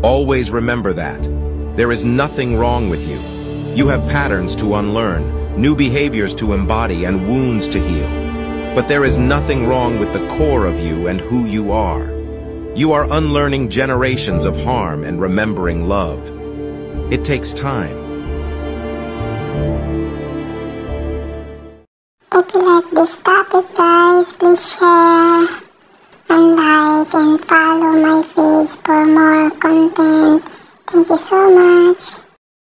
Always remember that. There is nothing wrong with you. You have patterns to unlearn, new behaviors to embody, and wounds to heal. But there is nothing wrong with the core of you and who you are. You are unlearning generations of harm and remembering love. It takes time. If you like this topic, guys, please share and like and follow my page for more content. Thank you so much.